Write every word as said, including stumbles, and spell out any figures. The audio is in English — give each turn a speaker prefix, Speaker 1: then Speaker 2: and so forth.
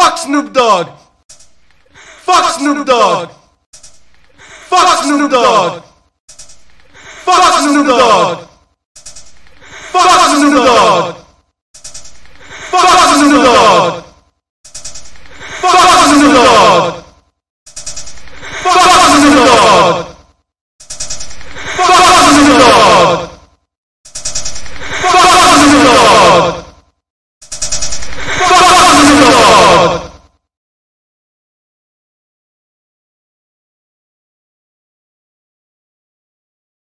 Speaker 1: Fuck Snoop Dogg. Fuck Snoop Dogg. Fuck Snoop Dogg. Fuck Snoop Dogg. Fuck Snoop Dogg. Fuck Snoop Dogg. Fuck Snoop Dogg.